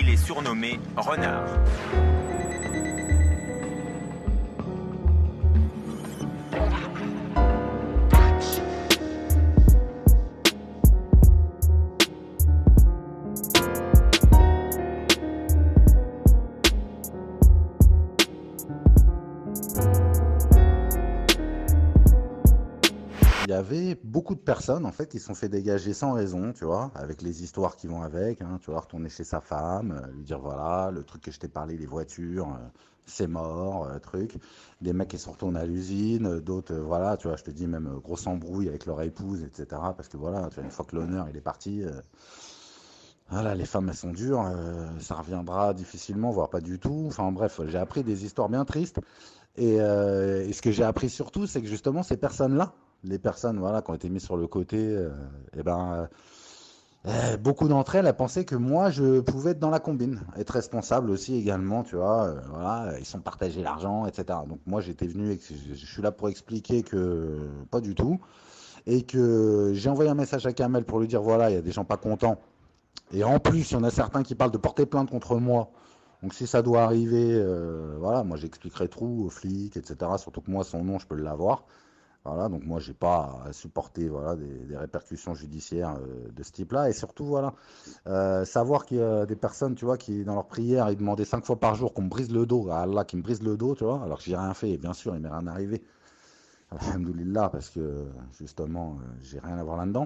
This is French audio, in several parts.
il est surnommé Renard. Il y avait beaucoup de personnes en fait qui se sont fait dégager sans raison, tu vois, avec les histoires qui vont avec, hein, tu vois, retourner chez sa femme, lui dire voilà, le truc que je t'ai parlé, les voitures, c'est mort, truc. Des mecs qui sont retournés à l'usine, d'autres, voilà, tu vois, je te dis même grosse embrouille avec leur épouse, etc. Parce que voilà, tu vois, une fois que l'honneur il est parti, voilà, les femmes elles sont dures, ça reviendra difficilement, voire pas du tout. Enfin bref, j'ai appris des histoires bien tristes. Et ce que j'ai appris surtout, c'est que justement ces personnes-là, les personnes voilà, qui ont été mises sur le côté, eh ben, beaucoup d'entre elles, elles pensaient que moi, je pouvais être dans la combine, être responsable aussi également, tu vois. Voilà, ils sont partagés l'argent, etc. Donc moi, j'étais venu, et je suis là pour expliquer que pas du tout, et que j'ai envoyé un message à Kamel pour lui dire voilà, il y a des gens pas contents. Et en plus, il y en a certains qui parlent de porter plainte contre moi. Donc si ça doit arriver, voilà, moi j'expliquerai tout aux flics, etc. Surtout que moi, son nom, je peux l'avoir. Voilà, donc moi, j'ai pas à supporter voilà, des répercussions judiciaires de ce type-là. Et surtout, voilà, savoir qu'il y a des personnes, tu vois, qui, dans leur prière, ils demandaient 5 fois par jour qu'on me brise le dos, à Allah qui me brise le dos, tu vois, alors que j'ai rien fait. Et bien sûr, il m'est rien arrivé. Alhamdoulilah, parce que, justement, j'ai rien à voir là-dedans.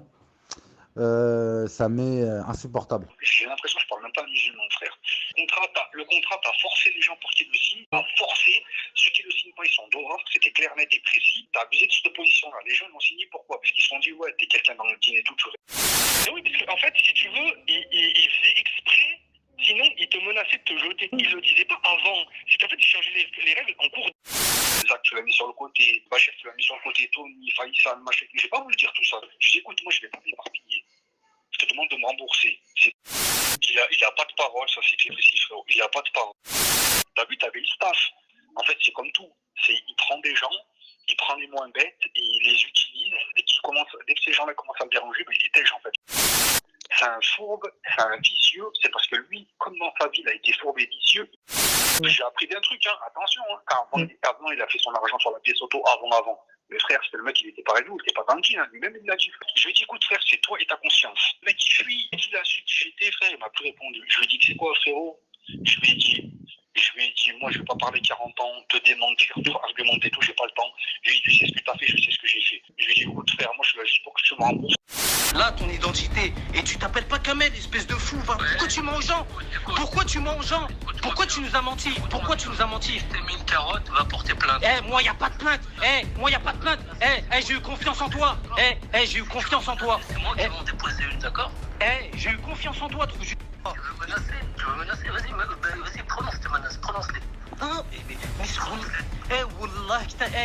Ça m'est insupportable. J'ai l'impression que je parle même pas musulman, frère. Le contrat, t'as forcé les gens pour qu'ils le signent, t'as forcé. Ceux qui le signent pas, ils sont dehors, c'était clair, net et précis. T'as abusé de cette position-là. Les gens l'ont signé, pourquoi? Parce qu'ils se sont dit, ouais, t'es quelqu'un dans le dîner et tout. Mais oui, parce qu'en fait, si tu veux, ils faisaient exprès, sinon ils te menaçaient de te jeter. Ils le disaient pas avant. C'est qu'en fait, ils changeaient les règles en cours. Zach, tu l'as mis sur le côté, Bachef, tu l'as mis sur le côté, Tony, Faïsal, machin. Je vais pas vous le dire tout ça. Je dis, écoute, moi, je vais pas m'éparpiller. Je te demande de me rembourser. Il a pas de parole, ça c'est clair ici, frérot. Il a pas de parole. T'as vu, t'avais le staff. En fait, c'est comme tout. Il prend des gens, il prend les moins bêtes et il les utilise. Dès que ces gens-là commencent à le déranger, ben, il les tège en fait. C'est un fourbe, c'est un vicieux. C'est parce que lui, comme dans sa vie, il a été fourbe et vicieux. J'ai appris d'un truc, hein. Attention. Hein. Avant, il a fait son argent sur la pièce auto avant. Mais frère, c'était le mec, il était pareil nous, il était pas dans le jean, hein. Lui-même il l'a dit. Je lui ai dit, écoute frère, c'est toi et ta conscience. Le mec il fuit, il a su qui j'étais, frère, il m'a plus répondu. Je lui ai dit que c'est quoi frérot? Je lui ai dit, moi je vais pas parler 40 ans, te démentir, te argumenter tout, j'ai pas le temps. Je lui ai dit, tu sais ce que t'as fait, je sais ce que j'ai fait. Je lui ai dit, écoute frère, moi je suis là juste pour que tu me rembourses. Là, ton identité, et tu t'appelles pas Kamel, espèce de fou, va. Pourquoi tu mens aux gens? Pourquoi tu mens aux gens? Pourquoi tu nous as menti? Pourquoi tu nous as menti? T'as mis une carotte, va porter plainte. Moi y a pas de plainte. Moi y a pas de plainte. J'ai eu confiance en toi. J'ai eu confiance en toi. C'est moi qui vais en déposer une, d'accord? J'ai eu confiance en toi, trouve. Tu veux menacer, vas-y, prononce tes menaces, prononce-les. Wallah,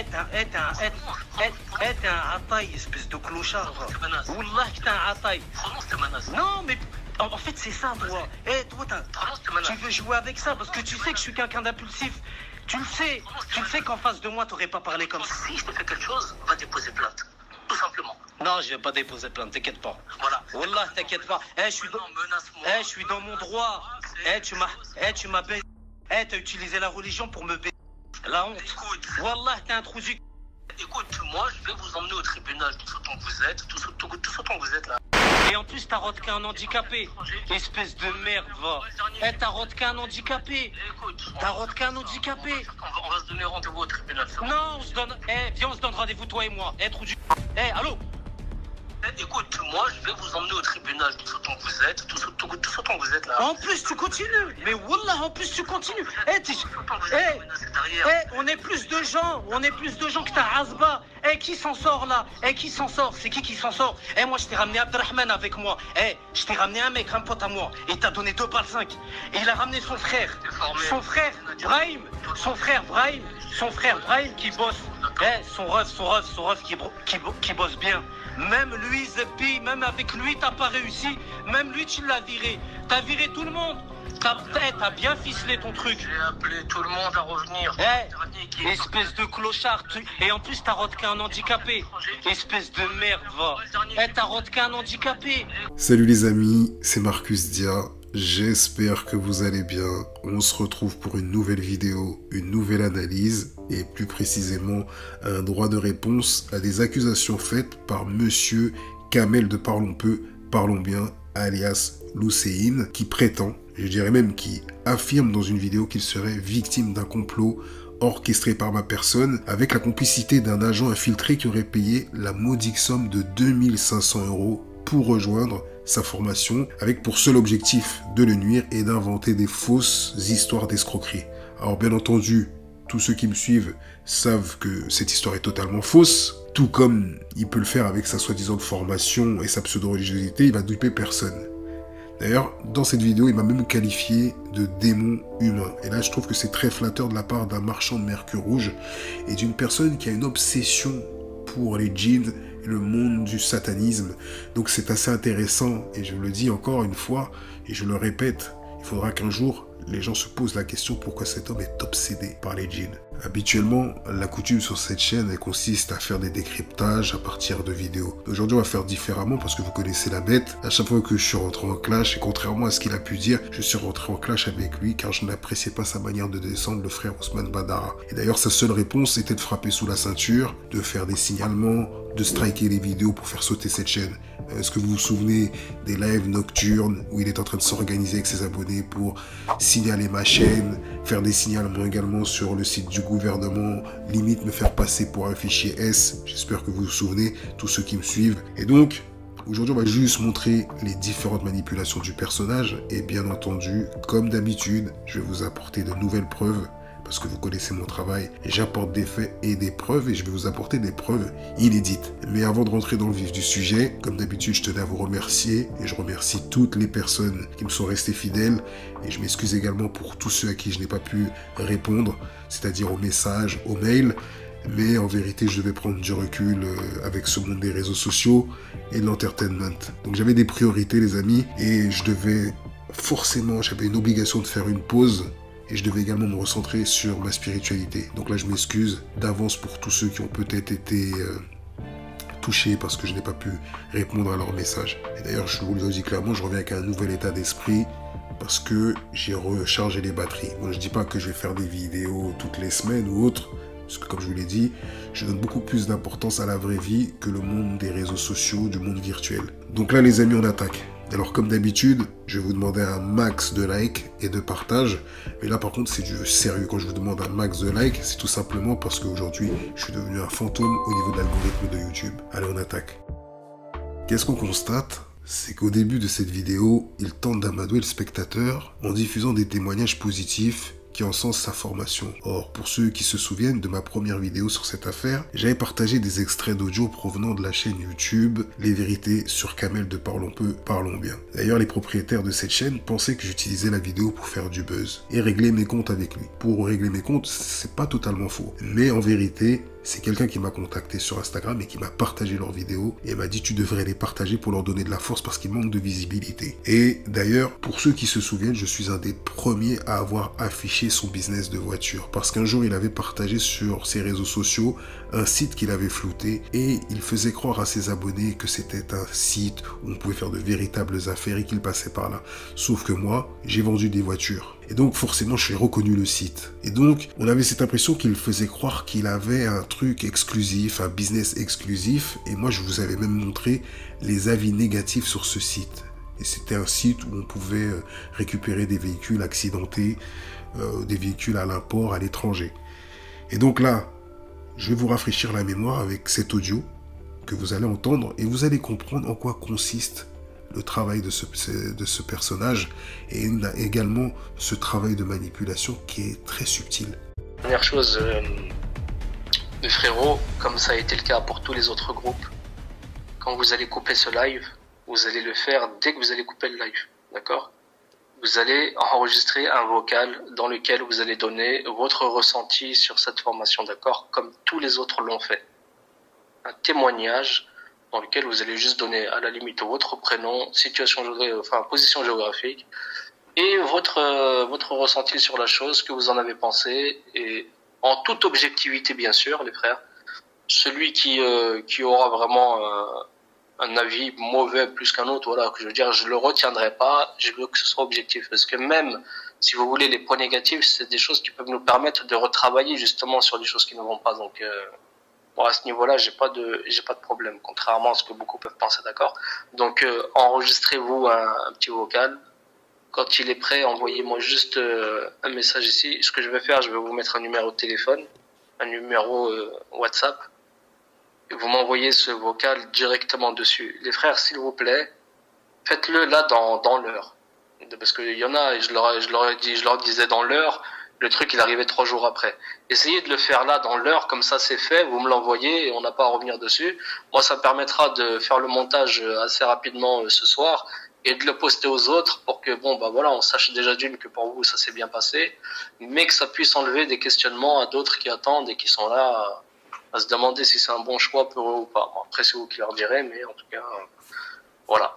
t'es un ataï, espèce de clochard. Wallah, t'es un ataï. Prononce tes menaces. Non, mais en fait, c'est ça, toi. Toi, tu veux jouer avec ça parce que tu sais que je suis quelqu'un d'impulsif. Tu le sais qu'en face de moi, t'aurais pas parlé comme ça. Si je te fais quelque chose, va déposer plainte. Tout simplement. Non, je vais pas déposer plainte, t'inquiète pas. Voilà. Wallah, t'inquiète pas. Je suis dans mon droit. Tu m'as baisé. T'as utilisé la religion pour me baiser. La honte. Écoute. Wallah, t'es un trou. Écoute, moi, je vais vous emmener au tribunal, tout autant que vous êtes, tout autant que vous êtes là. Et en plus, t'as rodé qu'un handicapé. Espèce de merde, va. T'as rodé qu'un handicapé. Écoute, T'as rodé qu'un handicapé. On va se donner rendez-vous au tribunal. Non, on se donne. Viens, on se donne rendez-vous, toi et moi. Trou du. Allô? Écoute, moi, je vais vous emmener au tribunal, tout autant que vous êtes, tout autant que vous êtes là. En plus, tu continues. Mais wallah, en plus, tu continues. On est plus de gens. Que ta Hasba. Qui s'en sort là? Qui s'en sort? C'est qui s'en sort? Moi, je t'ai ramené Abdelrahman avec moi. Je t'ai ramené un mec, un pote à moi. Et t'as donné 2 balles 5. Et il a ramené son frère. Son frère Brahim. Son frère Brahim qui bosse. Son ref qui bosse bien. Même lui, Zeppi, même avec lui, t'as pas réussi. Même lui, tu l'as viré. T'as viré tout le monde. T'as bien ficelé ton truc. J'ai appelé tout le monde à revenir. Espèce de clochard. Et en plus, t'as rodé qu'un handicapé. Espèce de merde, va. T'as rodé qu'un handicapé. Salut les amis, c'est Marcus Dia. j'espère que vous allez bien. On se retrouve pour une nouvelle vidéo, une nouvelle analyse et plus précisément un droit de réponse à des accusations faites par monsieur Kamel de Parlons Peu, Parlons Bien, alias Loucéine, qui prétend, je dirais même qui affirme dans une vidéo qu'il serait victime d'un complot orchestré par ma personne, avec la complicité d'un agent infiltré qui aurait payé la modique somme de 2500 € pour rejoindre sa formation, avec pour seul objectif de le nuire et d'inventer des fausses histoires d'escroquerie. Alors bien entendu, tous ceux qui me suivent savent que cette histoire est totalement fausse, tout comme il peut le faire avec sa soi-disant formation et sa pseudo-religiosité, il va duper personne. D'ailleurs, dans cette vidéo, il m'a même qualifié de démon humain. Et là, je trouve que c'est très flatteur de la part d'un marchand de mercure rouge et d'une personne qui a une obsession pour les djinns et le monde du satanisme. Donc c'est assez intéressant, et je le dis encore une fois, et je le répète, il faudra qu'un jour, les gens se posent la question pourquoi cet homme est obsédé par les djinns. Habituellement, la coutume sur cette chaîne, elle consiste à faire des décryptages à partir de vidéos. Aujourd'hui, on va faire différemment parce que vous connaissez la bête. À chaque fois que je suis rentré en clash, et contrairement à ce qu'il a pu dire, je suis rentré en clash avec lui car je n'appréciais pas sa manière de descendre le frère Ousmane Badara. Et d'ailleurs, sa seule réponse était de frapper sous la ceinture, de faire des signalements, de striker les vidéos pour faire sauter cette chaîne. Est-ce que vous vous souvenez des lives nocturnes où il est en train de s'organiser avec ses abonnés pour signaler ma chaîne, faire des signalements également sur le site du gouvernement, limite me faire passer pour un fichier S. J'espère que vous vous souvenez, tous ceux qui me suivent. Et donc, aujourd'hui, on va juste montrer les différentes manipulations du personnage. Et bien entendu, comme d'habitude, je vais vous apporter de nouvelles preuves parce que vous connaissez mon travail. J'apporte des faits et des preuves et je vais vous apporter des preuves inédites. Mais avant de rentrer dans le vif du sujet, comme d'habitude, je tenais à vous remercier et je remercie toutes les personnes qui me sont restées fidèles et je m'excuse également pour tous ceux à qui je n'ai pas pu répondre, c'est-à-dire aux messages, aux mails. Mais en vérité, je devais prendre du recul avec ce monde des réseaux sociaux et de l'entertainment. Donc j'avais des priorités, les amis, et je devais forcément, j'avais une obligation de faire une pause. Et je devais également me recentrer sur ma spiritualité. Donc là, je m'excuse d'avance pour tous ceux qui ont peut-être été touchés parce que je n'ai pas pu répondre à leurs messages. Et d'ailleurs, je vous le dis clairement, je reviens avec un nouvel état d'esprit parce que j'ai rechargé les batteries. Bon, je ne dis pas que je vais faire des vidéos toutes les semaines ou autres, parce que comme je vous l'ai dit, je donne beaucoup plus d'importance à la vraie vie que le monde des réseaux sociaux, du monde virtuel. Donc là, les amis, on attaque. Alors comme d'habitude, je vais vous demander un max de likes et de partage. Mais là par contre c'est du sérieux. Quand je vous demande un max de likes, c'est tout simplement parce qu'aujourd'hui je suis devenu un fantôme au niveau de l'algorithme de YouTube. Allez, on attaque. Qu'est-ce qu'on constate? C'est qu'au début de cette vidéo, il tente d'amadouer le spectateur en diffusant des témoignages positifs qui encensent sa formation. Or, pour ceux qui se souviennent de ma première vidéo sur cette affaire, j'avais partagé des extraits d'audio provenant de la chaîne YouTube Les Vérités sur Kamel de Parlons Peu, Parlons Bien. D'ailleurs, les propriétaires de cette chaîne pensaient que j'utilisais la vidéo pour faire du buzz et régler mes comptes avec lui. Pour régler mes comptes, c'est pas totalement faux. Mais en vérité, c'est quelqu'un qui m'a contacté sur Instagram et qui m'a partagé leurs vidéos et m'a dit tu devrais les partager pour leur donner de la force parce qu'ils manquent de visibilité. Et d'ailleurs, pour ceux qui se souviennent, je suis un des premiers à avoir affiché son business de voiture parce qu'un jour il avait partagé sur ses réseaux sociaux un site qu'il avait flouté et il faisait croire à ses abonnés que c'était un site où on pouvait faire de véritables affaires et qu'il passait par là. Sauf que moi, j'ai vendu des voitures. Et donc forcément, j'ai reconnu le site. Et donc, on avait cette impression qu'il faisait croire qu'il avait un truc exclusif, un business exclusif. Et moi, je vous avais même montré les avis négatifs sur ce site. Et c'était un site où on pouvait récupérer des véhicules accidentés, des véhicules à l'import, à l'étranger. Et donc là, je vais vous rafraîchir la mémoire avec cet audio que vous allez entendre et vous allez comprendre en quoi consiste le travail de ce personnage et également ce travail de manipulation qui est très subtil. Première chose, mes frérots, comme ça a été le cas pour tous les autres groupes, quand vous allez couper ce live, vous allez le faire dès que vous allez couper le live, d'accord? Vous allez enregistrer un vocal dans lequel vous allez donner votre ressenti sur cette formation, d'accord? Comme tous les autres l'ont fait. Un témoignage dans lequel vous allez juste donner à la limite votre prénom, position géographique et votre ressenti sur la chose, que vous en avez pensé, et en toute objectivité bien sûr, les frères. Celui qui aura vraiment un avis mauvais plus qu'un autre, voilà, que je veux dire, je le retiendrai pas, je veux que ce soit objectif, parce que même, si vous voulez, les points négatifs, c'est des choses qui peuvent nous permettre de retravailler justement sur des choses qui ne vont pas, donc, bon, à ce niveau-là, j'ai pas de problème, contrairement à ce que beaucoup peuvent penser, d'accord? Donc, enregistrez-vous un petit vocal. Quand il est prêt, envoyez-moi juste un message ici. Ce que je vais faire, je vais vous mettre un numéro de téléphone, un numéro WhatsApp. Et vous m'envoyez ce vocal directement dessus. Les frères, s'il vous plaît, faites-le là dans l'heure. Parce qu'il y en a, je leur disais dans l'heure, le truc il arrivait 3 jours après. Essayez de le faire là dans l'heure, comme ça c'est fait, vous me l'envoyez et on n'a pas à revenir dessus. Moi ça me permettra de faire le montage assez rapidement ce soir et de le poster aux autres pour que bon bah voilà, on sache déjà d'une que pour vous ça s'est bien passé, mais que ça puisse enlever des questionnements à d'autres qui attendent et qui sont là à se demander si c'est un bon choix pour eux ou pas. Bon, après c'est vous qui leur direz, mais en tout cas voilà.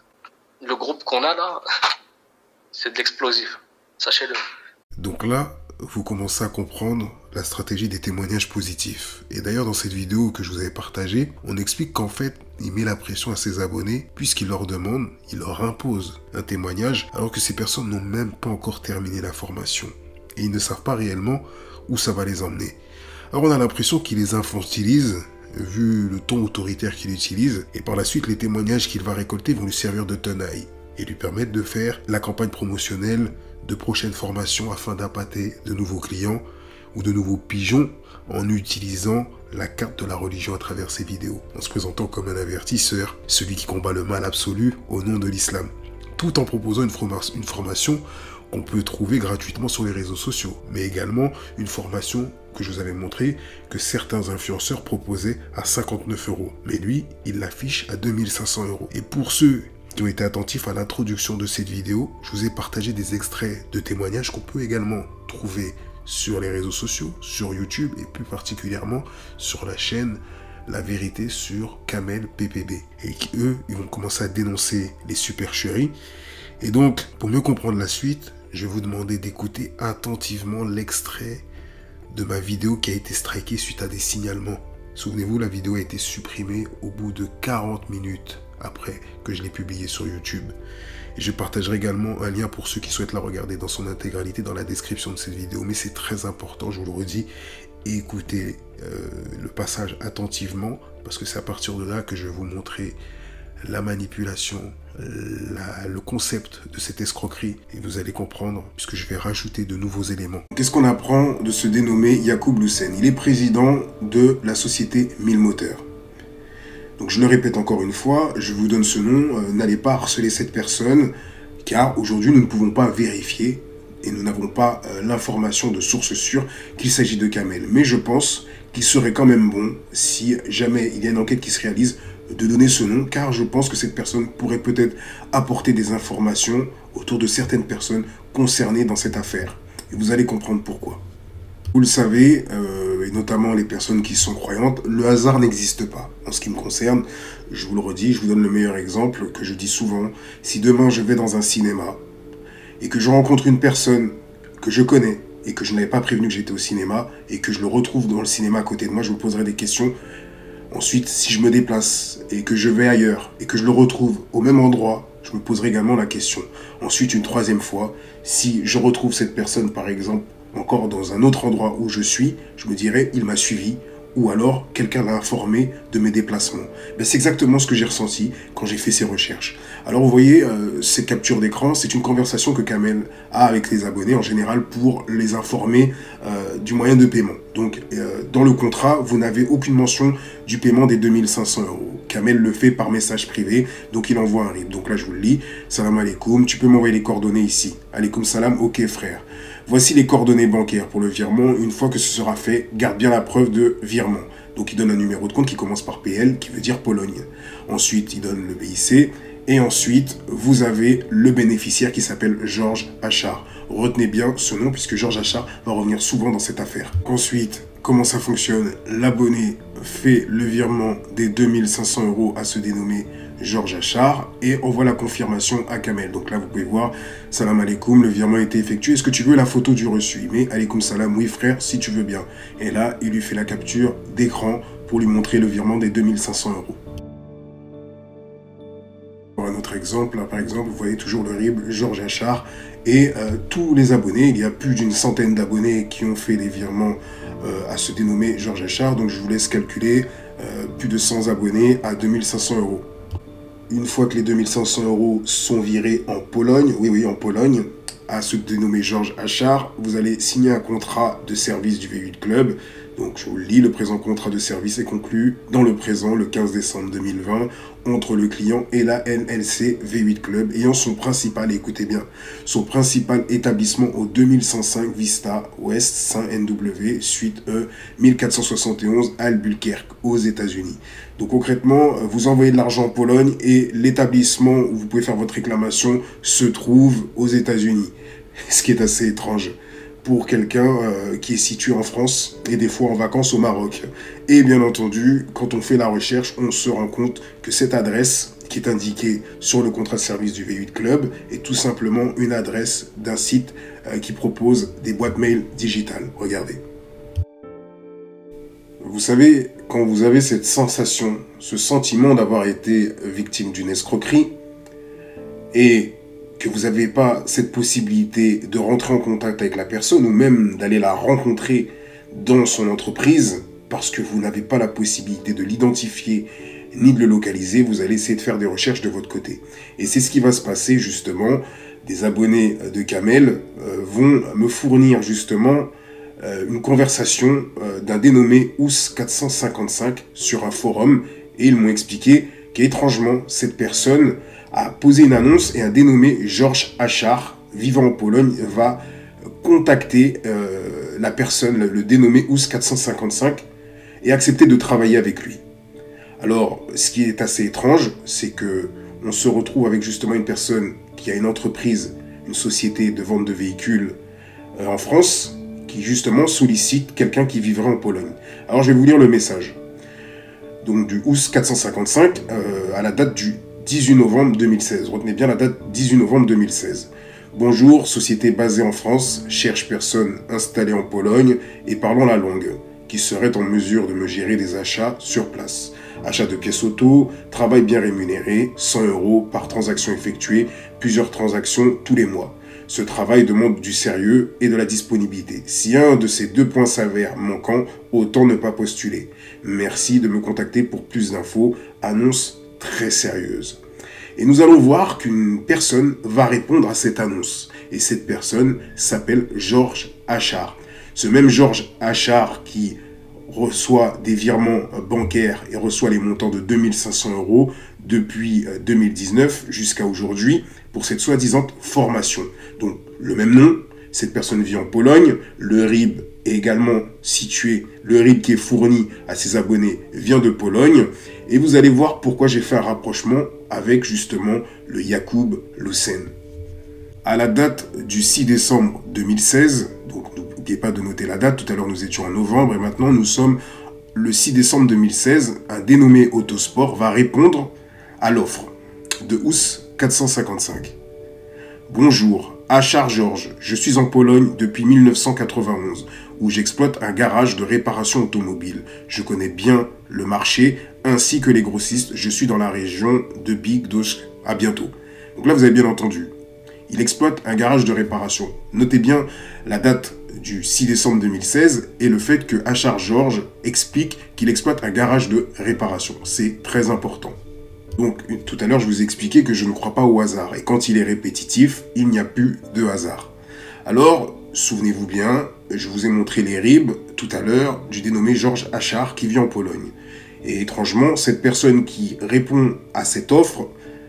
Le groupe qu'on a là, c'est de l'explosif, sachez-le. Donc là, vous commencez à comprendre la stratégie des témoignages positifs. Et d'ailleurs, dans cette vidéo que je vous avais partagée, on explique qu'en fait, il met la pression à ses abonnés puisqu'il leur demande, il leur impose un témoignage alors que ces personnes n'ont même pas encore terminé la formation. Et ils ne savent pas réellement où ça va les emmener. Alors on a l'impression qu'il les infantilise, vu le ton autoritaire qu'il utilise, et par la suite, les témoignages qu'il va récolter vont lui servir de tenaille et lui permettre de faire la campagne promotionnelle de prochaines formations afin d'appâter de nouveaux clients ou de nouveaux pigeons en utilisant la carte de la religion à travers ses vidéos, en se présentant comme un avertisseur, celui qui combat le mal absolu au nom de l'islam, tout en proposant une formation qu'on peut trouver gratuitement sur les réseaux sociaux, mais également une formation que je vous avais montré que certains influenceurs proposaient à 59 €. Mais lui, il l'affiche à 2500 €. Et pour ceux qui ont été attentifs à l'introduction de cette vidéo, je vous ai partagé des extraits de témoignages qu'on peut également trouver sur les réseaux sociaux, sur YouTube et plus particulièrement sur la chaîne La Vérité sur Kamel PPB. Et qui, eux, ils vont commencer à dénoncer les supercheries. Et donc, pour mieux comprendre la suite, je vais vous demander d'écouter attentivement l'extrait de ma vidéo qui a été strikée suite à des signalements. Souvenez-vous, la vidéo a été supprimée au bout de 40 minutes après que je l'ai publiée sur YouTube. Et je partagerai également un lien pour ceux qui souhaitent la regarder dans son intégralité dans la description de cette vidéo. Mais c'est très important, je vous le redis, écoutez le passage attentivement parce que c'est à partir de là que je vais vous montrer la manipulation, le concept de cette escroquerie et vous allez comprendre puisque je vais rajouter de nouveaux éléments. Qu'est-ce qu'on apprend de ce dénommé Yacoub Loussen? Il est président de la société 1000 Moteurs. Donc je le répète encore une fois, je vous donne ce nom, n'allez pas harceler cette personne car aujourd'hui nous ne pouvons pas vérifier et nous n'avons pas l'information de source sûre qu'il s'agit de Kamel. Mais je pense qu'il serait quand même bon, si jamais il y a une enquête qui se réalise, de donner ce nom, car je pense que cette personne pourrait peut-être apporter des informations autour de certaines personnes concernées dans cette affaire. Et vous allez comprendre pourquoi. Vous le savez, et notamment les personnes qui sont croyantes, le hasard n'existe pas. En ce qui me concerne, je vous le redis, je vous donne le meilleur exemple que je dis souvent. Si demain je vais dans un cinéma et que je rencontre une personne que je connais et que je n'avais pas prévenu que j'étais au cinéma et que je le retrouve dans le cinéma à côté de moi, je vous poserai des questions. Ensuite, si je me déplace et que je vais ailleurs et que je le retrouve au même endroit, je me poserai également la question. Ensuite, une troisième fois, si je retrouve cette personne, par exemple, encore dans un autre endroit où je suis, je me dirai, il m'a suivi, ou alors quelqu'un l'a informé de mes déplacements. Ben, c'est exactement ce que j'ai ressenti quand j'ai fait ces recherches. Alors vous voyez, ces captures d'écran, c'est une conversation que Kamel a avec les abonnés en général pour les informer du moyen de paiement. Donc dans le contrat, vous n'avez aucune mention du paiement des 2500 €. Kamel le fait par message privé, donc il envoie un RIB. Donc là je vous le lis, salam alaikum, tu peux m'envoyer les coordonnées ici. Alaikum salam, ok frère. Voici les coordonnées bancaires pour le virement. Une fois que ce sera fait, garde bien la preuve de virement. Donc il donne un numéro de compte qui commence par PL, qui veut dire Pologne. Ensuite, il donne le BIC. Et ensuite, vous avez le bénéficiaire qui s'appelle Georges Achard. Retenez bien ce nom puisque Georges Achard va revenir souvent dans cette affaire. Ensuite, comment ça fonctionne? L'abonné fait le virement des 2500 € à ce dénommé Georges Achard et envoie la confirmation à Kamel. Donc là, vous pouvez voir, salam alaikum, le virement a été effectué. Est-ce que tu veux la photo du reçu? Mais alaikum salam, oui frère, si tu veux bien. Et là, il lui fait la capture d'écran pour lui montrer le virement des 2500 €. exemple, là, vous voyez toujours le RIB Georges Achard et tous les abonnés. Il y a plus d'une centaine d'abonnés qui ont fait des virements à se dénommer Georges Achard. Donc je vous laisse calculer plus de 100 abonnés à 2500 €. Une fois que les 2500 € sont virés en Pologne, oui, en Pologne, à se dénommer Georges Achard, vous allez signer un contrat de service du V8 Club. Donc je vous le lis, le présent contrat de service est conclu dans le présent, le 15 décembre 2020, entre le client et la NLC V8 Club, ayant son principal, écoutez bien, son principal établissement au 2105 Vista West Saint-NW, suite E 1471 Albuquerque, aux États-Unis. Donc concrètement, vous envoyez de l'argent en Pologne et l'établissement où vous pouvez faire votre réclamation se trouve aux États-Unis. Ce qui est assez étrange pour quelqu'un qui est situé en France et des fois en vacances au Maroc. Et bien entendu, quand on fait la recherche, on se rend compte que cette adresse qui est indiquée sur le contrat de service du V8 Club est tout simplement une adresse d'un site qui propose des boîtes mail digitales. Regardez. Vous savez, quand vous avez cette sensation, ce sentiment d'avoir été victime d'une escroquerie et que vous n'avez pas cette possibilité de rentrer en contact avec la personne ou même d'aller la rencontrer dans son entreprise parce que vous n'avez pas la possibilité de l'identifier ni de le localiser, vous allez essayer de faire des recherches de votre côté. Et c'est ce qui va se passer justement. Des abonnés de Kamel vont me fournir justement une conversation d'un dénommé Ous455 sur un forum et ils m'ont expliqué qu'étrangement cette personne a posé une annonce et un dénommé Georges Achard, vivant en Pologne, va contacter la personne, le dénommé Ous455, et accepter de travailler avec lui. Alors, ce qui est assez étrange, c'est que on se retrouve avec justement une personne qui a une entreprise, une société de vente de véhicules en France, qui justement sollicite quelqu'un qui vivrait en Pologne. Alors, je vais vous lire le message. Donc, du Ous455 à la date du 18 novembre 2016. Retenez bien la date 18 novembre 2016. Bonjour, société basée en France, cherche personne installée en Pologne et parlant la langue, qui serait en mesure de me gérer des achats sur place. Achat de pièces auto, travail bien rémunéré, 100 € par transaction effectuée, plusieurs transactions tous les mois. Ce travail demande du sérieux et de la disponibilité. Si un de ces deux points s'avère manquant, autant ne pas postuler. Merci de me contacter pour plus d'infos. Annonce très sérieuse. Et nous allons voir qu'une personne va répondre à cette annonce. Et cette personne s'appelle Georges Achard. Ce même Georges Achard qui reçoit des virements bancaires et reçoit les montants de 2500 € depuis 2019 jusqu'à aujourd'hui pour cette soi-disant formation. Donc le même nom, cette personne vit en Pologne, le RIB est également situé, le RIB qui est fourni à ses abonnés vient de Pologne, et vous allez voir pourquoi j'ai fait un rapprochement avec justement le Jakub Lucen. À la date du 6 décembre 2016, donc n'oubliez pas de noter la date, tout à l'heure nous étions en novembre et maintenant nous sommes le 6 décembre 2016, un dénommé Autosport va répondre à l'offre de Ous455. Bonjour, Achard Georges, je suis en Pologne depuis 1991, où j'exploite un garage de réparation automobile. Je connais bien le marché, ainsi que les grossistes. Je suis dans la région de Bydgoszcz. À bientôt. Donc là, vous avez bien entendu. Il exploite un garage de réparation. Notez bien la date du 6 décembre 2016 et le fait que Achard Georges explique qu'il exploite un garage de réparation. C'est très important. Donc, tout à l'heure, je vous ai expliqué que je ne crois pas au hasard. Et quand il est répétitif, il n'y a plus de hasard. Alors, souvenez-vous bien, je vous ai montré les RIB tout à l'heure du dénommé Georges Achard qui vit en Pologne. Et étrangement, cette personne qui répond à cette offre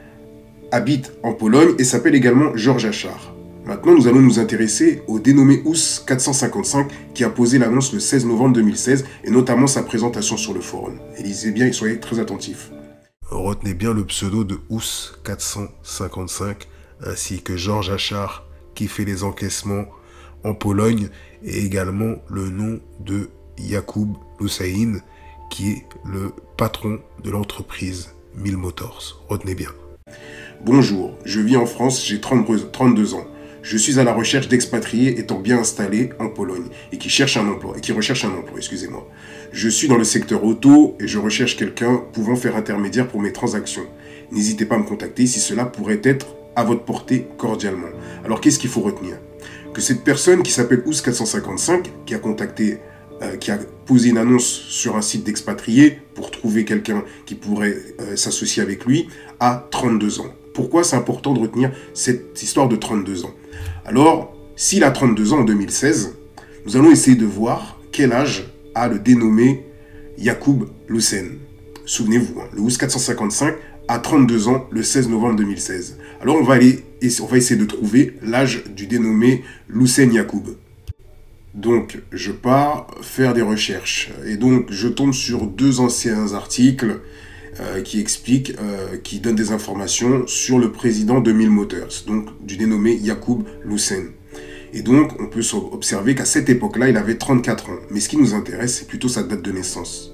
habite en Pologne et s'appelle également Georges Achard. Maintenant, nous allons nous intéresser au dénommé Ous455 qui a posé l'annonce le 16 novembre 2016 et notamment sa présentation sur le forum. Et lisez bien et soyez très attentifs. Retenez bien le pseudo de Ous455 ainsi que Georges Achard qui fait les encaissements en Pologne et également le nom de Jakub Lucen qui est le patron de l'entreprise 1000 Motors. Retenez bien. Bonjour, je vis en France, j'ai 32 ans. Je suis à la recherche d'expatriés étant bien installés en Pologne et qui recherchent un emploi, Je suis dans le secteur auto et je recherche quelqu'un pouvant faire intermédiaire pour mes transactions. n'hésitez pas à me contacter si cela pourrait être à votre portée cordialement. Alors qu'est-ce qu'il faut retenir? Que cette personne qui s'appelle Ous455, qui a posé une annonce sur un site d'expatriés pour trouver quelqu'un qui pourrait s'associer avec lui, a 32 ans. Pourquoi c'est important de retenir cette histoire de 32 ans? Alors, s'il a 32 ans en 2016, nous allons essayer de voir quel âge a le dénommé Yacoub Loussen. Souvenez-vous, le Ous455 a 32 ans le 16 novembre 2016. Alors on va essayer de trouver l'âge du dénommé Loussen Yacoub. Donc je pars faire des recherches et donc je tombe sur 2 anciens articles qui expliquent, qui donnent des informations sur le président de Mille Motors, donc du dénommé Yacoub Loussen. Et donc on peut observer qu'à cette époque-là, il avait 34 ans. Mais ce qui nous intéresse, c'est plutôt sa date de naissance.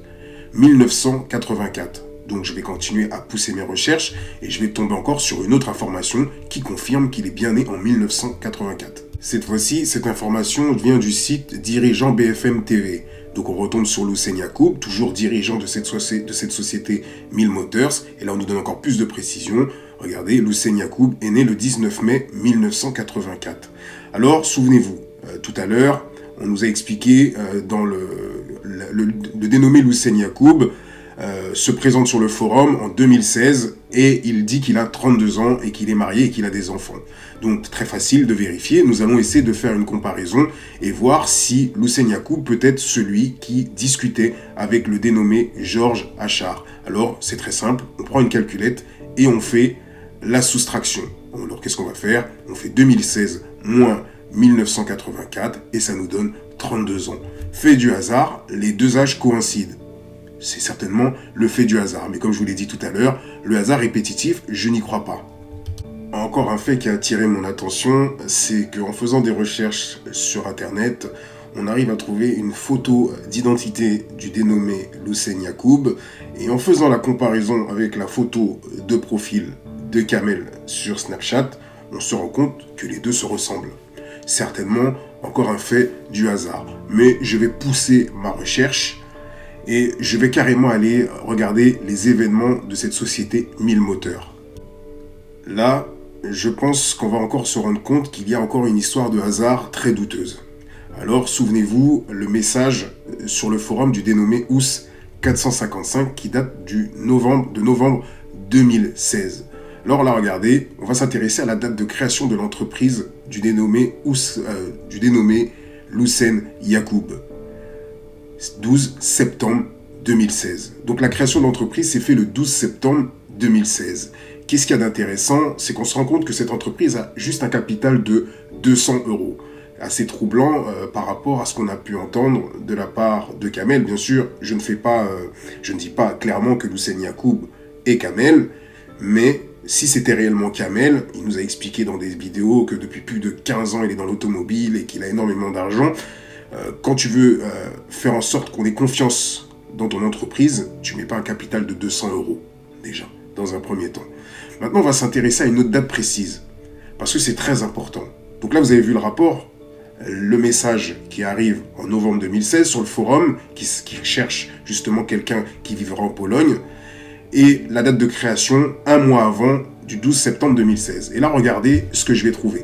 1984. Donc je vais continuer à pousser mes recherches et je vais tomber encore sur une autre information qui confirme qu'il est bien né en 1984. Cette fois-ci, cette information vient du site Dirigeant BFM TV. Donc on retombe sur Loussen Yacoub, toujours dirigeant de cette société Mille Motors. Et là on nous donne encore plus de précision. Regardez, Loussen Yacoub est né le 19 mai 1984. Alors souvenez-vous, tout à l'heure, on nous a expliqué dans le dénommé Loussen Yacoub se présente sur le forum en 2016 et il dit qu'il a 32 ans et qu'il est marié et qu'il a des enfants. Donc très facile de vérifier, nous allons essayer de faire une comparaison et voir si Loussen Yacoub peut être celui qui discutait avec le dénommé Georges Achard. Alors c'est très simple, on prend une calculette et on fait la soustraction. Alors qu'est-ce qu'on va faire? On fait 2016 moins 1984 et ça nous donne 32 ans. Fait du hasard, les deux âges coïncident. C'est certainement le fait du hasard. Mais comme je vous l'ai dit tout à l'heure, le hasard répétitif, je n'y crois pas. Encore un fait qui a attiré mon attention, c'est qu'en faisant des recherches sur Internet, on arrive à trouver une photo d'identité du dénommé Loussen Yacoub. Et en faisant la comparaison avec la photo de profil de Kamel sur Snapchat, on se rend compte que les deux se ressemblent. Certainement, encore un fait du hasard. Mais je vais pousser ma recherche et je vais carrément aller regarder les événements de cette société Mille Motors. Là, je pense qu'on va encore se rendre compte qu'il y a encore une histoire de hasard très douteuse. Alors, souvenez-vous, le message sur le forum du dénommé Ous455 qui date de novembre 2016. Alors là, regardez, on va s'intéresser à la date de création de l'entreprise du dénommé Loussen Yacoub. 12 septembre 2016. Donc la création de l'entreprise s'est faite le 12 septembre 2016. Qu'est-ce qu'il y a d'intéressant? C'est qu'on se rend compte que cette entreprise a juste un capital de 200 €. Assez troublant par rapport à ce qu'on a pu entendre de la part de Kamel. Bien sûr, je ne dis pas clairement que Loussen Yacoub est Kamel, mais si c'était réellement Kamel, il nous a expliqué dans des vidéos que depuis plus de 15 ans, il est dans l'automobile et qu'il a énormément d'argent. Quand tu veux faire en sorte qu'on ait confiance dans ton entreprise, tu ne mets pas un capital de 200 €, déjà, dans un premier temps. Maintenant, on va s'intéresser à une autre date précise, parce que c'est très important. Donc là, vous avez vu le rapport, le message qui arrive en novembre 2016 sur le forum, qui cherche justement quelqu'un qui vivra en Pologne, et la date de création, un mois avant, du 12 septembre 2016. Et là, regardez ce que je vais trouver.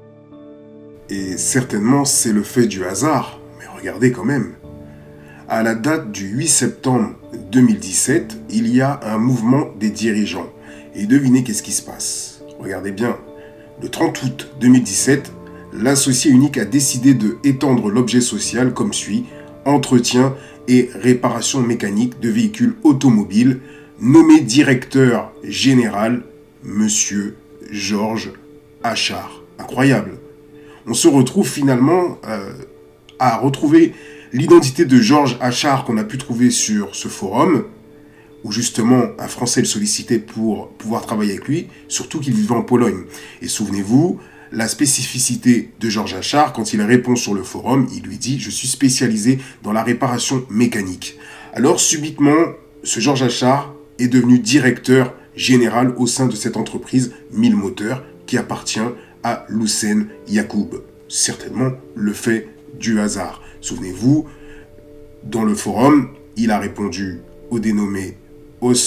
Et certainement, c'est le fait du hasard, mais regardez quand même. À la date du 8 septembre 2017, il y a un mouvement des dirigeants. Et devinez qu'est-ce qui se passe. Regardez bien. Le 30 août 2017, l'associé unique a décidé de étendre l'objet social comme suit: entretien et réparation mécanique de véhicules automobiles, nommé directeur général, Monsieur Georges Achard. Incroyable. On se retrouve finalement à retrouver l'identité de Georges Achard qu'on a pu trouver sur ce forum, où justement un Français le sollicitait pour pouvoir travailler avec lui, surtout qu'il vivait en Pologne. Et souvenez-vous, la spécificité de Georges Achard, quand il répond sur le forum, il lui dit « Je suis spécialisé dans la réparation mécanique ». Alors subitement, ce Georges Achard est devenu directeur général au sein de cette entreprise Mille Motors qui appartient à Loussen Yacoub. Certainement le fait du hasard. Souvenez-vous, dans le forum, il a répondu au dénommé Os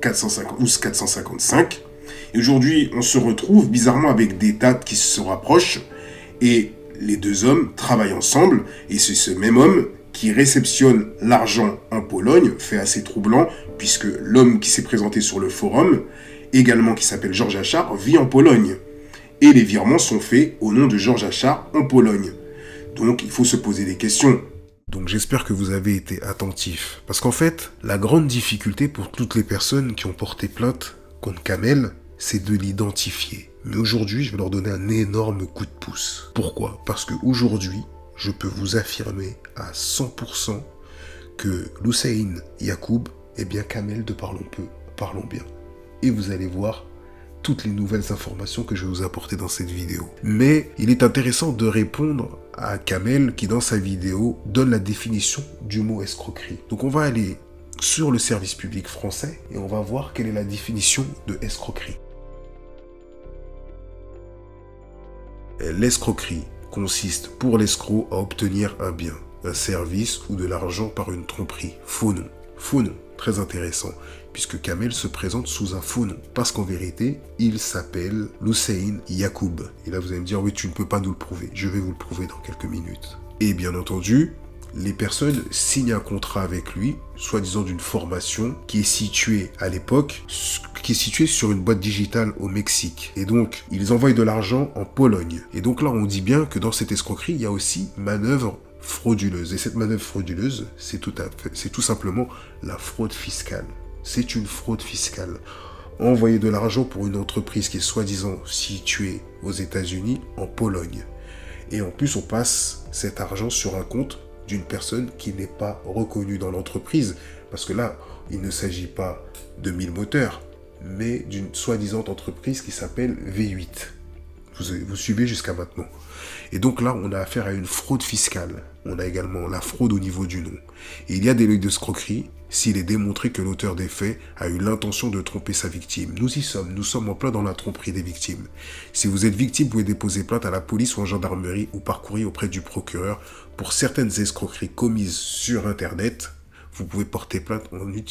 Ous 455. Et aujourd'hui, on se retrouve bizarrement avec des dates qui se rapprochent. Et les deux hommes travaillent ensemble. Et c'est ce même homme qui réceptionne l'argent en Pologne, fait assez troublant, puisque l'homme qui s'est présenté sur le forum, également qui s'appelle Georges Achard, vit en Pologne. Et les virements sont faits au nom de Georges Achard en Pologne. Donc il faut se poser des questions. Donc j'espère que vous avez été attentifs. Parce qu'en fait, la grande difficulté pour toutes les personnes qui ont porté plainte contre Kamel, c'est de l'identifier. Mais aujourd'hui, je vais leur donner un énorme coup de pouce. Pourquoi? Parce qu'aujourd'hui, je peux vous affirmer à 100% que Lousseyni Yacoub est bien Kamel de Parlons Peu, Parlons Bien. Et vous allez voir toutes les nouvelles informations que je vais vous apporter dans cette vidéo. Mais il est intéressant de répondre à Kamel qui, dans sa vidéo, donne la définition du mot escroquerie. Donc on va aller sur le service public français et on va voir quelle est la définition de escroquerie. L'escroquerie consiste pour l'escroc à obtenir un bien, un service ou de l'argent par une tromperie. Faux nom. Faux nom. Très intéressant, puisque Kamel se présente sous un faux nom. Parce qu'en vérité, il s'appelle Lousseyni Yacoub. Et là, vous allez me dire, oui, tu ne peux pas nous le prouver. Je vais vous le prouver dans quelques minutes. Et bien entendu, les personnes signent un contrat avec lui, soi-disant d'une formation qui est située à l'époque, qui est située sur une boîte digitale au Mexique. Et donc, ils envoient de l'argent en Pologne. Et donc là, on dit bien que dans cette escroquerie, il y a aussi manœuvre frauduleuse. Et cette manœuvre frauduleuse, c'est tout simplement la fraude fiscale. C'est une fraude fiscale. Envoyer de l'argent pour une entreprise qui est soi-disant située aux États-Unis, en Pologne. Et en plus, on passe cet argent sur un compte d'une personne qui n'est pas reconnue dans l'entreprise. Parce que là, il ne s'agit pas de 1000 moteurs, mais d'une soi-disant entreprise qui s'appelle V8. Vous suivez jusqu'à maintenant. Et donc là, on a affaire à une fraude fiscale. On a également la fraude au niveau du nom. Et il y a des délits d'escroquerie s'il est démontré que l'auteur des faits a eu l'intention de tromper sa victime. Nous y sommes. Nous sommes en plein dans la tromperie des victimes. Si vous êtes victime, vous pouvez déposer plainte à la police ou en gendarmerie ou par courrier auprès du procureur. Pour certaines escroqueries commises sur Internet, vous pouvez porter plainte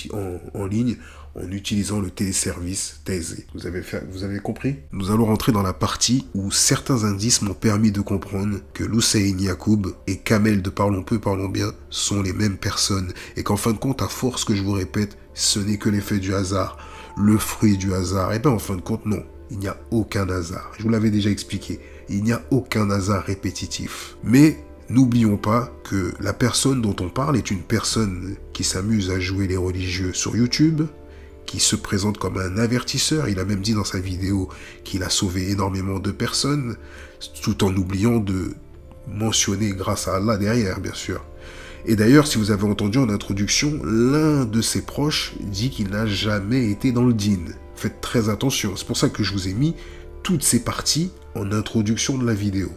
en ligne en utilisant le téléservice TASE. Vous avez compris? Nous allons rentrer dans la partie où certains indices m'ont permis de comprendre que Lousseyni Yacoub et Kamel de Parlons Peu, Parlons Bien sont les mêmes personnes et qu'en fin de compte, à force que je vous répète, ce n'est que l'effet du hasard, le fruit du hasard. Et bien en fin de compte, non, il n'y a aucun hasard. Je vous l'avais déjà expliqué, il n'y a aucun hasard répétitif. Mais n'oublions pas que la personne dont on parle est une personne qui s'amuse à jouer les religieux sur YouTube, qui se présente comme un avertisseur. Il a même dit dans sa vidéo qu'il a sauvé énormément de personnes, tout en oubliant de mentionner grâce à Allah derrière, bien sûr. Et d'ailleurs, si vous avez entendu en introduction, l'un de ses proches dit qu'il n'a jamais été dans le djinn. Faites très attention, c'est pour ça que je vous ai mis toutes ces parties en introduction de la vidéo.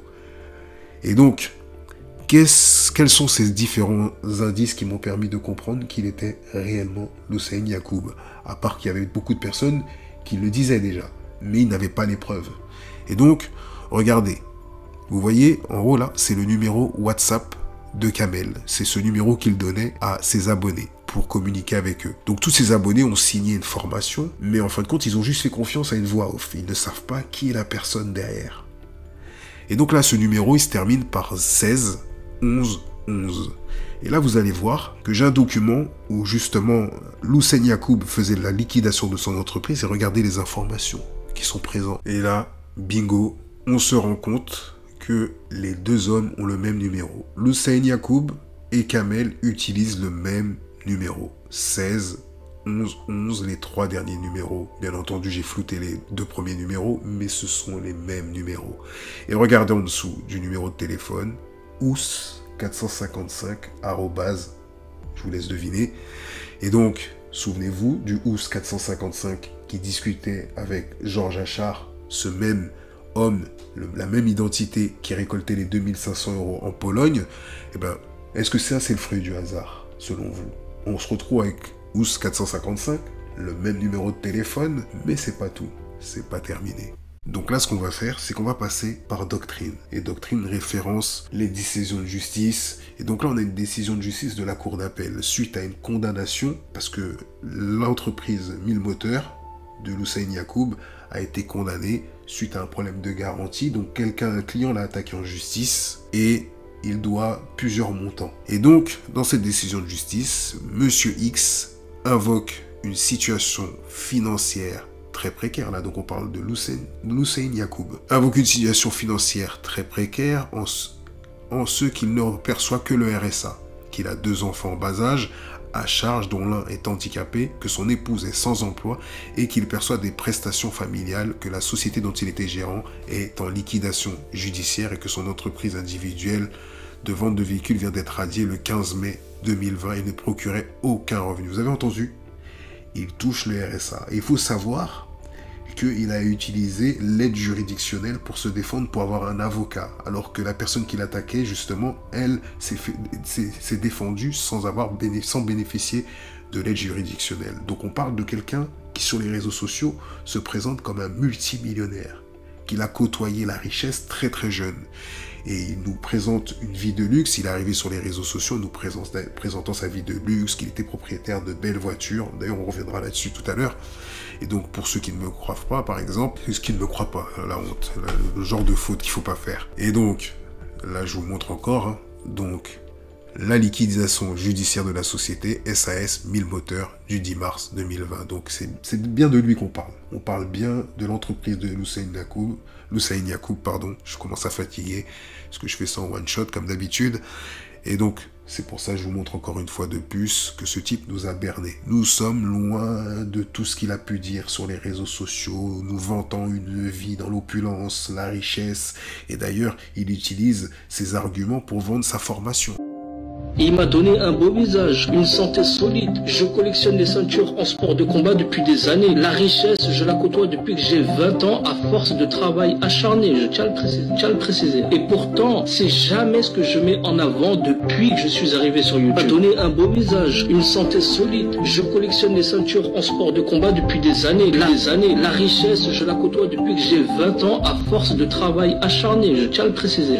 Et donc, quels sont ces différents indices qui m'ont permis de comprendre qu'il était réellement Lousseyni Yacoub? À part qu'il y avait beaucoup de personnes qui le disaient déjà, mais ils n'avaient pas les preuves. Et donc, regardez, vous voyez, en haut là, c'est le numéro WhatsApp de Kamel. C'est ce numéro qu'il donnait à ses abonnés pour communiquer avec eux. Donc tous ces abonnés ont signé une formation, mais en fin de compte, ils ont juste fait confiance à une voix off. Ils ne savent pas qui est la personne derrière. Et donc là, ce numéro, il se termine par 16 11 11. Et là, vous allez voir que j'ai un document où justement Lousseyni Yacoub faisait la liquidation de son entreprise et regardez les informations qui sont présentes. Et là, bingo, on se rend compte que les deux hommes ont le même numéro. Lousseyni Yacoub et Kamel utilisent le même numéro. 16 11 11, les 3 derniers numéros. Bien entendu, j'ai flouté les 2 premiers numéros, mais ce sont les mêmes numéros. Et regardez en dessous du numéro de téléphone, Ous 455 @, je vous laisse deviner. Et donc, souvenez-vous du Ous 455 qui discutait avec Georges Achard, ce même homme, la même identité qui récoltait les 2500 € en Pologne. Eh ben, est-ce que ça, c'est le fruit du hasard, selon vous? On se retrouve avec Ous 455, le même numéro de téléphone, mais c'est pas tout, c'est pas terminé. Donc là, ce qu'on va faire, c'est qu'on va passer par doctrine. Et doctrine référence les décisions de justice. Et donc là, on a une décision de justice de la cour d'appel suite à une condamnation, parce que l'entreprise 1000 moteurs de Lousain Yacoub a été condamnée suite à un problème de garantie. Donc un client l'a attaqué en justice et il doit plusieurs montants. Et donc, dans cette décision de justice, Monsieur X invoque une situation financière très précaire. Là, donc on parle de Lousain Yacoub. Invoque une situation financière très précaire en ce qu'il ne perçoit que le RSA, qu'il a 2 enfants en bas âge, à charge, dont l'un est handicapé, que son épouse est sans emploi et qu'il perçoit des prestations familiales, que la société dont il était gérant est en liquidation judiciaire et que son entreprise individuelle de vente de véhicules vient d'être radiée le 15 mai 2020 et ne procurait aucun revenu. Vous avez entendu? Il touche le RSA. Et il faut savoir qu'il a utilisé l'aide juridictionnelle pour se défendre, pour avoir un avocat, alors que la personne qui l'attaquait, justement, elle s'est défendue sans bénéficier de l'aide juridictionnelle. Donc on parle de quelqu'un qui, sur les réseaux sociaux, se présente comme un multimillionnaire, qu'il a côtoyé la richesse très très jeune. Et il nous présente une vie de luxe. Il est arrivé sur les réseaux sociaux nous présentant sa vie de luxe, qu'il était propriétaire de belles voitures. D'ailleurs, on reviendra là-dessus tout à l'heure. Et donc, pour ceux qui ne me croient pas, par exemple, ce qui ne me croient pas, la honte, le genre de faute qu'il ne faut pas faire. Et donc, là, je vous montre encore, hein, donc, la liquidation judiciaire de la société SAS 1000 moteurs du 10 mars 2020. Donc, c'est bien de lui qu'on parle. On parle bien de l'entreprise de Lousain Yacoub, pardon. Je commence à fatiguer, parce que je fais ça en one shot, comme d'habitude. Et donc, c'est pour ça que je vous montre encore une fois de plus que ce type nous a bernés. Nous sommes loin de tout ce qu'il a pu dire sur les réseaux sociaux, nous vantant une vie dans l'opulence, la richesse. Et d'ailleurs, il utilise ces arguments pour vendre sa formation. Il m'a donné un beau visage, une santé solide. Je collectionne les ceintures en sport de combat depuis des années. La richesse, je la côtoie depuis que j'ai 20 ans à force de travail acharné. Je tiens à le préciser. Et pourtant, c'est jamais ce que je mets en avant depuis que je suis arrivé sur YouTube. Il m'a donné un beau visage, une santé solide. Je collectionne les ceintures en sport de combat depuis des années. La richesse, je la côtoie depuis que j'ai 20 ans à force de travail acharné. Je tiens à le préciser.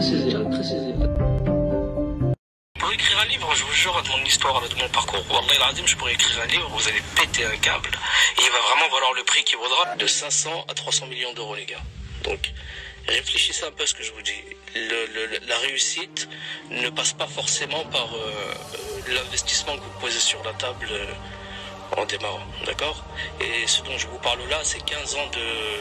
Pour écrire un livre, je vous jure, de mon histoire, de mon parcours, Wallah al-Azim, je pourrais écrire un livre, vous allez péter un câble, et il va vraiment valoir le prix qui vaudra de 500 à 300 millions d'euros, les gars. Donc, réfléchissez un peu à ce que je vous dis. La réussite ne passe pas forcément par l'investissement que vous posez sur la table en démarrant, d'accord? Et ce dont je vous parle là, c'est 15 ans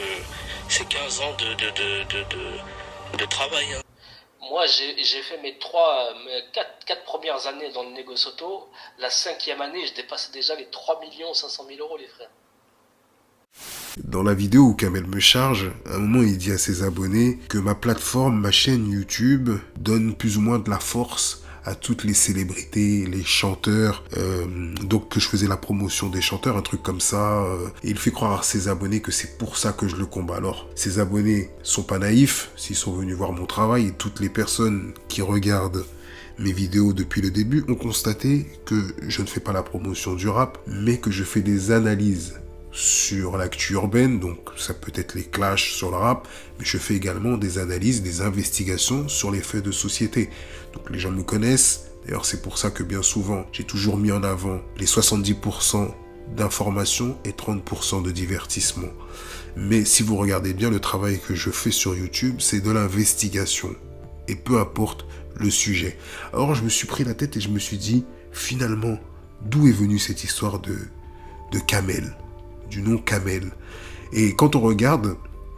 de travail, hein. Moi, j'ai fait mes 4 premières années dans le négoce auto. La 5e année, je dépassais déjà les 3 500 000 euros, les frères. Dans la vidéo où Kamel me charge, à un moment, il dit à ses abonnés que ma plateforme, ma chaîne YouTube, donne plus ou moins de la force à toutes les célébrités, les chanteurs, donc que je faisais la promotion des chanteurs, un truc comme ça. Et il fait croire à ses abonnés que c'est pour ça que je le combats. Alors, ses abonnés sont pas naïfs, s'ils sont venus voir mon travail, et toutes les personnes qui regardent mes vidéos depuis le début ont constaté que je ne fais pas la promotion du rap, mais que je fais des analyses sur l'actu urbaine, donc ça peut être les clashs sur le rap, mais je fais également des analyses, des investigations sur les faits de société. Donc les gens me connaissent, d'ailleurs c'est pour ça que bien souvent j'ai toujours mis en avant les 70% d'information et 30% de divertissement. Mais si vous regardez bien le travail que je fais sur YouTube, c'est de l'investigation, et peu importe le sujet. Alors je me suis pris la tête et je me suis dit, finalement, d'où est venue cette histoire de Kamel, du nom Kamel? Et quand on regarde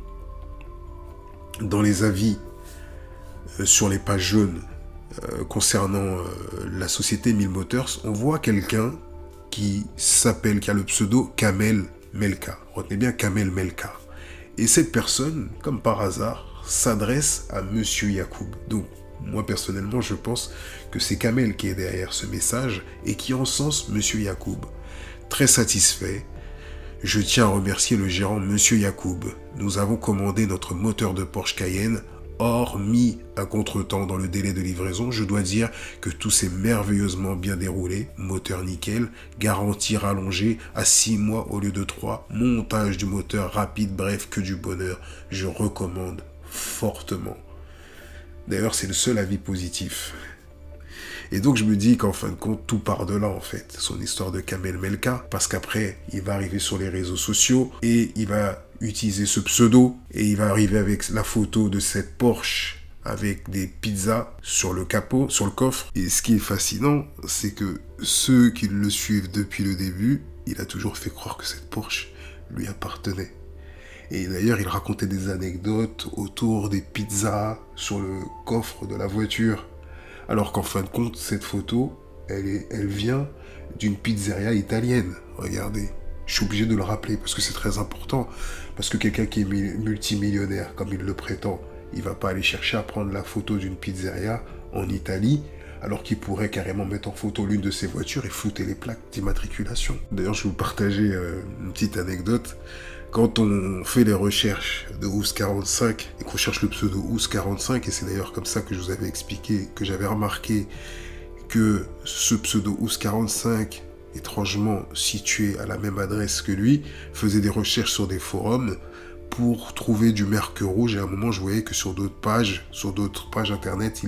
dans les avis sur les pages jaunes concernant la société 1000 Motors, on voit quelqu'un qui a le pseudo Kamel Melka. Retenez bien Kamel Melka. Et cette personne, comme par hasard, s'adresse à Monsieur Yacoub. Donc, moi personnellement, je pense que c'est Kamel qui est derrière ce message et qui encense Monsieur Yacoub. Très satisfait, je tiens à remercier le gérant Monsieur Yacoub. Nous avons commandé notre moteur de Porsche Cayenne hormis un contretemps dans le délai de livraison, je dois dire que tout s'est merveilleusement bien déroulé, moteur nickel, garantie rallongée à 6 mois au lieu de 3, montage du moteur rapide, bref, que du bonheur. Je recommande fortement. D'ailleurs, c'est le seul avis positif. Et donc, je me dis qu'en fin de compte, tout part de là, en fait. Son histoire de Kamel Melka. Parce qu'après, il va arriver sur les réseaux sociaux et il va utiliser ce pseudo. Et il va arriver avec la photo de cette Porsche avec des pizzas sur le capot, sur le coffre. Et ce qui est fascinant, c'est que ceux qui le suivent depuis le début, il a toujours fait croire que cette Porsche lui appartenait. Et d'ailleurs, il racontait des anecdotes autour des pizzas sur le coffre de la voiture. Alors qu'en fin de compte, cette photo, elle vient d'une pizzeria italienne. Regardez, je suis obligé de le rappeler parce que c'est très important. Parce que quelqu'un qui est multimillionnaire, comme il le prétend, il ne va pas aller chercher à prendre la photo d'une pizzeria en Italie, alors qu'il pourrait carrément mettre en photo l'une de ses voitures et flouter les plaques d'immatriculation. D'ailleurs, je vais vous partager une petite anecdote. Quand on fait les recherches de Ous45 et qu'on cherche le pseudo Ous45, et c'est d'ailleurs comme ça que je vous avais expliqué, que j'avais remarqué que ce pseudo Ous45, étrangement situé à la même adresse que lui, faisait des recherches sur des forums pour trouver du mercure rouge. Et à un moment, je voyais que sur d'autres pages internet,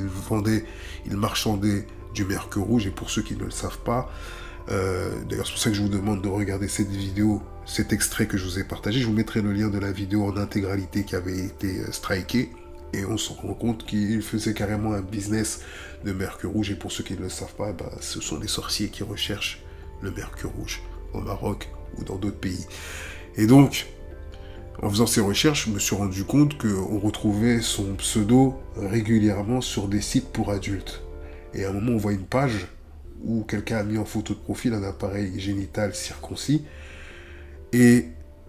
il marchandait du mercure rouge. Et pour ceux qui ne le savent pas, d'ailleurs c'est pour ça que je vous demande de regarder cette vidéo, cet extrait que je vous ai partagé. Je vous mettrai le lien de la vidéo en intégralité qui avait été strikée. Et on se rend compte qu'il faisait carrément un business de mercure rouge. Et pour ceux qui ne le savent pas, ce sont des sorciers qui recherchent le mercure rouge au Maroc ou dans d'autres pays. Et donc, en faisant ces recherches, je me suis rendu compte qu'on retrouvait son pseudo régulièrement sur des sites pour adultes. Et à un moment, on voit une page où quelqu'un a mis en photo de profil un appareil génital circoncis. Et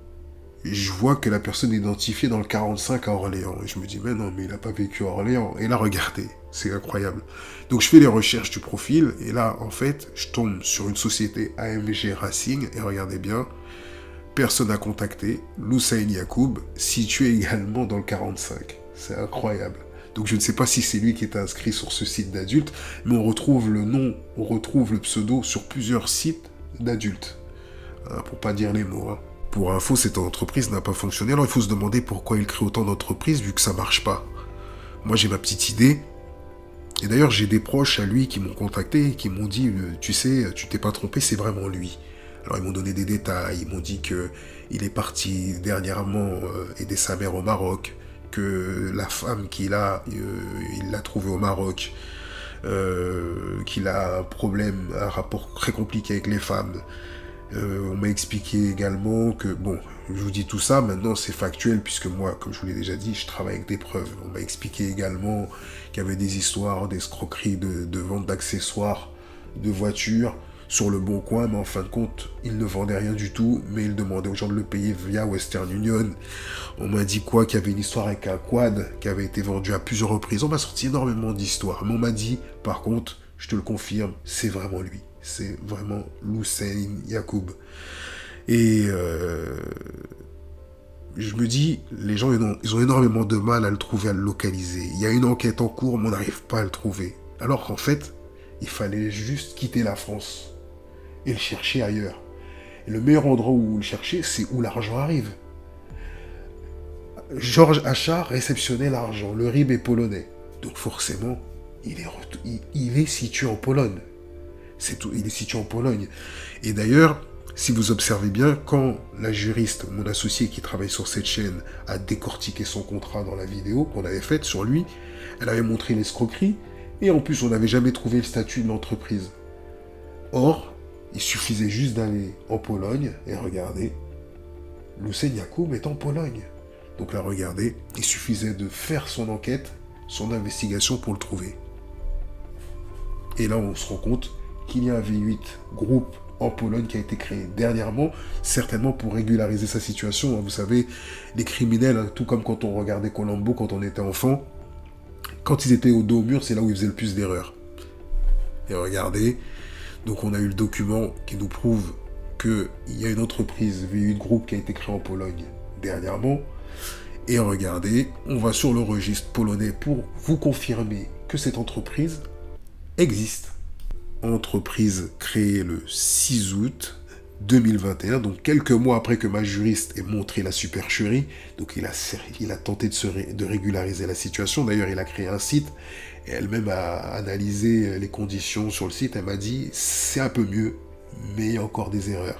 je vois que la personne est identifiée dans le 45 à Orléans. Et je me dis, mais non, mais il n'a pas vécu à Orléans. Et là, regardez, c'est incroyable. Donc, je fais les recherches du profil. Et là, en fait, je tombe sur une société AMG Racing. Et regardez bien, personne à contacter. Loussaïn Yacoub, situé également dans le 45. C'est incroyable. Donc, je ne sais pas si c'est lui qui est inscrit sur ce site d'adultes. Mais on retrouve le nom, on retrouve le pseudo sur plusieurs sites d'adultes. Pour pas dire les mots. Pour info, cette entreprise n'a pas fonctionné. Alors il faut se demander pourquoi il crée autant d'entreprises vu que ça marche pas. Moi j'ai ma petite idée. Et d'ailleurs j'ai des proches à lui qui m'ont contacté et qui m'ont dit, tu sais, tu t'es pas trompé, c'est vraiment lui. Alors ils m'ont donné des détails, ils m'ont dit que il est parti dernièrement aider sa mère au Maroc, que la femme qu'il a, il l'a trouvée au Maroc, qu'il a un problème, un rapport très compliqué avec les femmes. On m'a expliqué également que, bon, je vous dis tout ça, maintenant c'est factuel, puisque moi, comme je vous l'ai déjà dit, je travaille avec des preuves. On m'a expliqué également qu'il y avait des histoires, d'escroqueries, de vente d'accessoires, de voitures sur le bon coin, mais en fin de compte, il ne vendait rien du tout, mais il demandait aux gens de le payer via Western Union. On m'a dit quoi, qu'il y avait une histoire avec un quad qui avait été vendu à plusieurs reprises. On m'a sorti énormément d'histoires, mais on m'a dit, par contre, je te le confirme, c'est vraiment lui. C'est vraiment Loussaïn Yacoub. Et je me dis, les gens, ils ont énormément de mal à le trouver, à le localiser. Il y a une enquête en cours, mais on n'arrive pas à le trouver. Alors qu'en fait, il fallait juste quitter la France et le chercher ailleurs. Et le meilleur endroit où le chercher, c'est où l'argent arrive. Georges Achard réceptionnait l'argent. Le RIB est polonais. Donc forcément, il est situé en Pologne. C'est tout, il est situé en Pologne. Et d'ailleurs, si vous observez bien, quand la juriste, mon associé qui travaille sur cette chaîne, a décortiqué son contrat dans la vidéo qu'on avait faite sur lui, elle avait montré l'escroquerie, et en plus, on n'avait jamais trouvé le statut de l'entreprise. Or, il suffisait juste d'aller en Pologne, et regardez, Loussaïn Yacoub est en Pologne. Donc là, regardez, il suffisait de faire son enquête, son investigation pour le trouver. Et là, on se rend compte qu'il y a un V8 groupe en Pologne qui a été créé dernièrement, certainement pour régulariser sa situation. Vous savez, les criminels, tout comme quand on regardait Columbo quand on était enfant, quand ils étaient au dos au mur, c'est là où ils faisaient le plus d'erreurs. Et regardez, donc on a eu le document qui nous prouve qu'il y a une entreprise V8 Group qui a été créée en Pologne dernièrement, Et regardez, on va sur le registre polonais pour vous confirmer que cette entreprise existe. Entreprise créée le 6 août 2021, donc quelques mois après que ma juriste ait montré la supercherie. Donc il a tenté de régulariser la situation. D'ailleurs, il a créé un site et elle-même a analysé les conditions sur le site. Elle m'a dit, c'est un peu mieux, mais il y a encore des erreurs.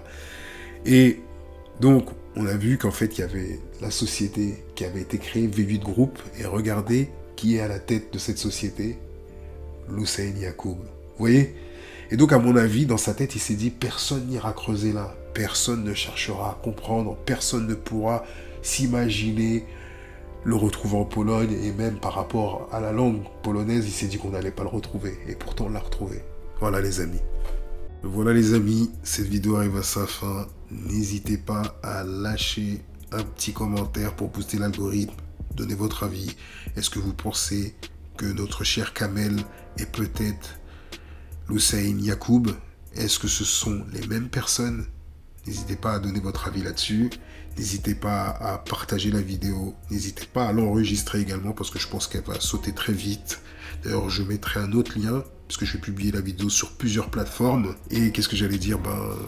Et donc, on a vu qu'en fait, il y avait la société qui avait été créée, V8 Group, et regardez qui est à la tête de cette société, Hussein Yacoub. Vous voyez? Et donc, à mon avis, dans sa tête, il s'est dit, personne n'ira creuser là, personne ne cherchera à comprendre, personne ne pourra s'imaginer le retrouver en Pologne, et même par rapport à la langue polonaise, il s'est dit qu'on n'allait pas le retrouver, et pourtant on l'a retrouvé. Voilà les amis. Voilà les amis, cette vidéo arrive à sa fin. N'hésitez pas à lâcher un petit commentaire pour booster l'algorithme. Donnez votre avis. Est-ce que vous pensez que notre cher Kamel est peut-être Hussein Yacoub? Est-ce que ce sont les mêmes personnes? N'hésitez pas à donner votre avis là-dessus. N'hésitez pas à partager la vidéo. N'hésitez pas à l'enregistrer également parce que je pense qu'elle va sauter très vite. D'ailleurs, je mettrai un autre lien parce que je vais publier la vidéo sur plusieurs plateformes. Et qu'est-ce que j'allais dire?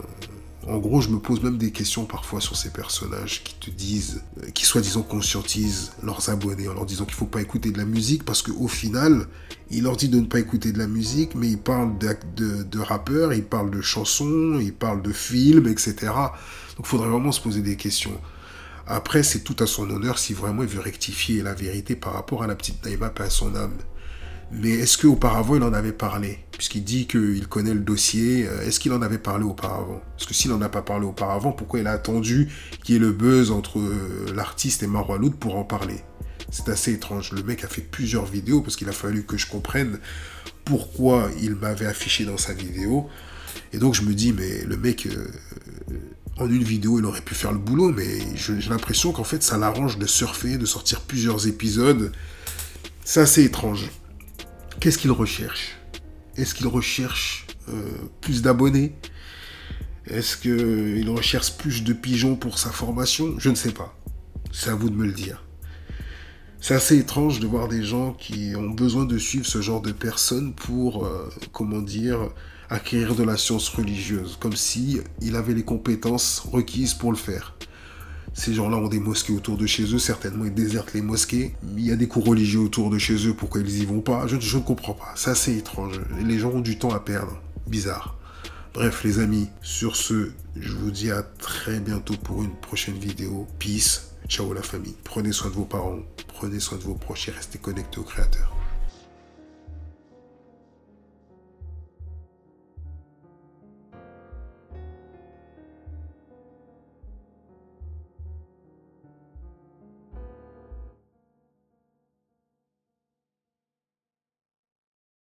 En gros, je me pose même des questions parfois sur ces personnages qui te disent, qui soi-disant conscientisent leurs abonnés en leur disant qu'il ne faut pas écouter de la musique parce qu'au final, il leur dit de ne pas écouter de la musique, mais il parle de rappeurs, il parle de chansons, il parle de films, etc. Donc il faudrait vraiment se poser des questions. Après, c'est tout à son honneur si vraiment il veut rectifier la vérité par rapport à la petite Naïma, paix à son âme. Mais est-ce qu'auparavant, il en avait parlé? Puisqu'il dit qu'il connaît le dossier, est-ce qu'il en avait parlé auparavant? Parce que s'il n'en a pas parlé auparavant, pourquoi il a attendu qu'il y ait le buzz entre l'artiste et Marwa Loud pour en parler? C'est assez étrange. Le mec a fait plusieurs vidéos parce qu'il a fallu que je comprenne pourquoi il m'avait affiché dans sa vidéo. Et donc je me dis, mais le mec, en une vidéo, il aurait pu faire le boulot, mais j'ai l'impression qu'en fait, ça l'arrange de surfer, de sortir plusieurs épisodes. C'est assez étrange. Qu'est-ce qu'il recherche? Est-ce qu'il recherche plus d'abonnés? Est-ce qu'il recherche plus de pigeons pour sa formation? Je ne sais pas. C'est à vous de me le dire. C'est assez étrange de voir des gens qui ont besoin de suivre ce genre de personnes pour, comment dire, acquérir de la science religieuse. Comme si il avait les compétences requises pour le faire. Ces gens-là ont des mosquées autour de chez eux, certainement ils désertent les mosquées. Il y a des cours religieux autour de chez eux, pourquoi ils y vont pas? Je ne comprends pas, c'est assez étrange. Les gens ont du temps à perdre, bizarre. Bref les amis, sur ce, je vous dis à très bientôt pour une prochaine vidéo. Peace, ciao la famille. Prenez soin de vos parents, prenez soin de vos proches et restez connectés au Créateur.